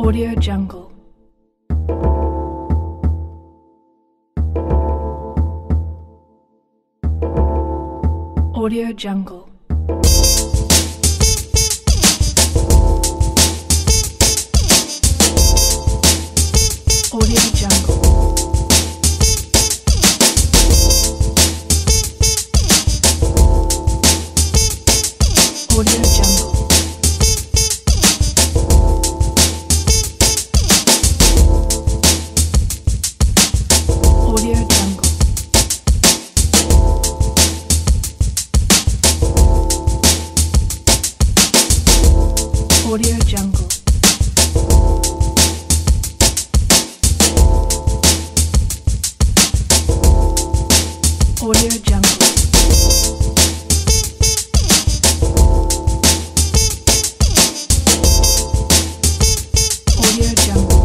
Audio Jungle. Audio Jungle. Audio Jungle. Audio Jungle. Audio Jungle. Audio Jungle. Audio Jungle. Audio Jungle.